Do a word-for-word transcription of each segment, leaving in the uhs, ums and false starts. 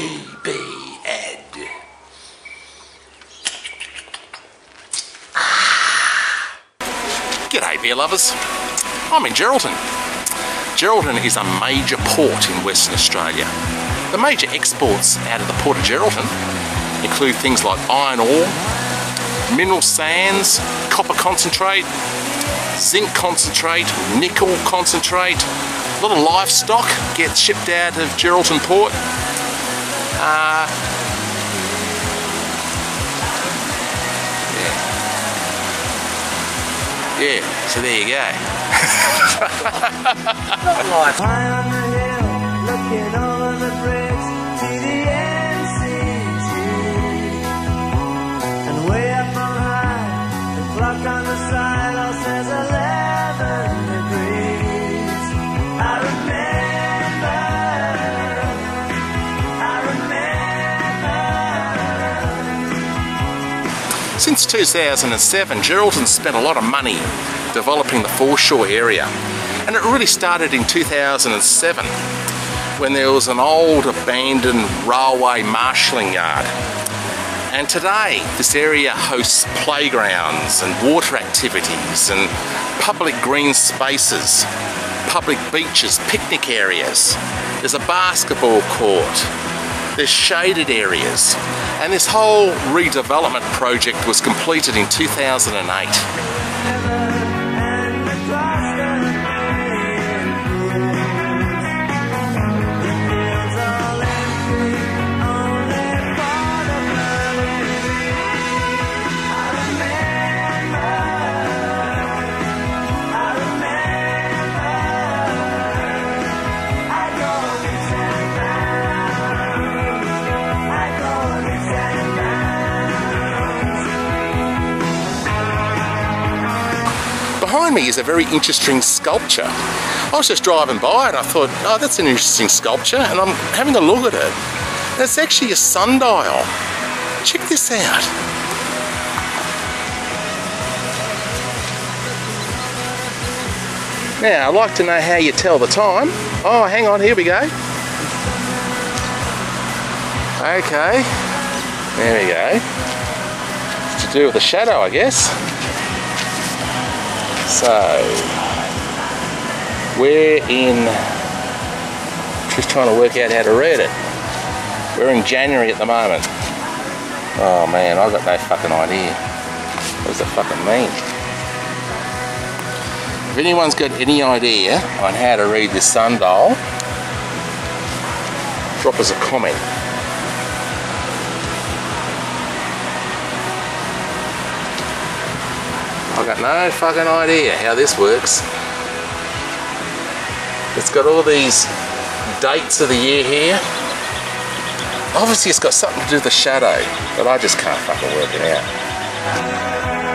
T B Ed. G'day beer lovers, I'm in Geraldton. Geraldton is a major port in Western Australia. The major exports out of the Port of Geraldton include things like iron ore, mineral sands, copper concentrate, zinc concentrate, nickel concentrate. A lot of livestock gets shipped out of Geraldton Port. Uh, yeah. yeah, so there you go. High on the hill, looking over the bridge to the N C T. And way up on high, the clock on the silo says eleven degrees. I remember, I remember. Since two thousand seven, Geraldton spent a lot of money developing the foreshore area. And it really started in two thousand seven when there was an old abandoned railway marshalling yard. And today this area hosts playgrounds and water activities and public green spaces, public beaches, picnic areas. There's a basketball court, there's shaded areas, and this whole redevelopment project was completed in two thousand eight. Behind me is a very interesting sculpture. I was just driving by and I thought, oh, that's an interesting sculpture, and I'm having a look at it. And it's actually a sundial. Check this out. Now, I'd like to know how you tell the time. Oh, hang on, here we go. Okay, there we go. It's to do with the shadow, I guess. So, we're in, just trying to work out how to read it. We're in January at the moment. Oh man, I've got no fucking idea. What does that fucking mean? If anyone's got any idea on how to read this sundial, drop us a comment. I've got no fucking idea how this works. It's got all these dates of the year here. Obviously it's got something to do with the shadow, but I just can't fucking work it out.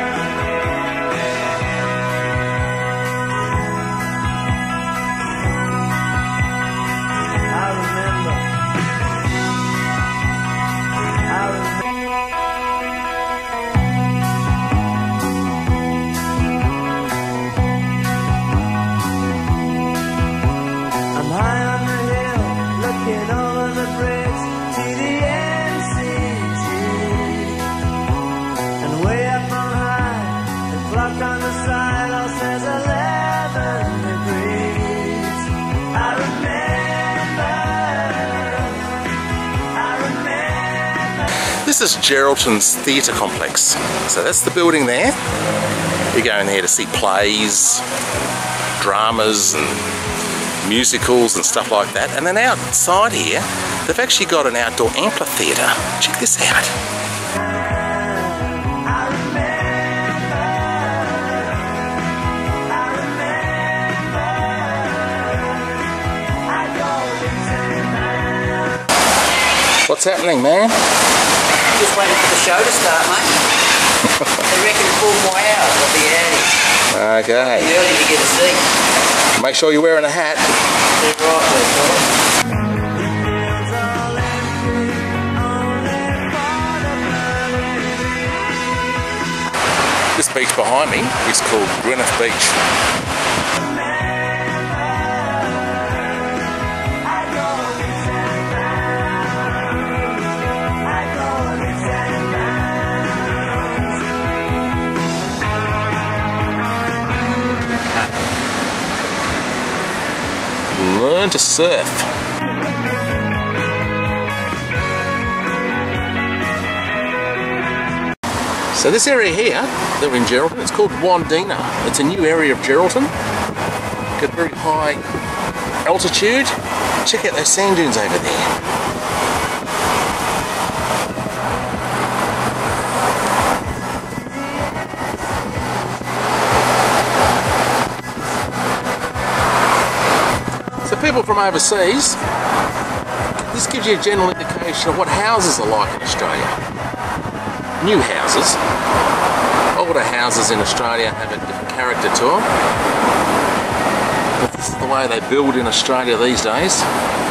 This is Geraldton's theatre complex. So that's the building there. You go in there to see plays, dramas and musicals and stuff like that. And then outside here, they've actually got an outdoor amphitheatre. Check this out. What's happening, man? Just waiting for the show to start, mate. They reckon four more hours I'll be out here. Okay. Be early to get a seat. Make sure you're wearing a hat. Yeah, right there, This beach behind me is called Grinnith Beach. surf. So this area here, that we're in Geraldton, it's called Wandina. It's a new area of Geraldton. Got very high altitude. Check out those sand dunes over there. So people from overseas, this gives you a general indication of what houses are like in Australia. New houses. Older houses in Australia have a different character to them. But this is the way they build in Australia these days.